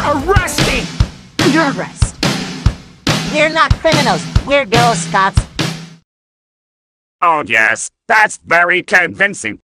Arrest me! Under arrest. We're not criminals. We're Girl Scouts. Oh yes, that's very convincing.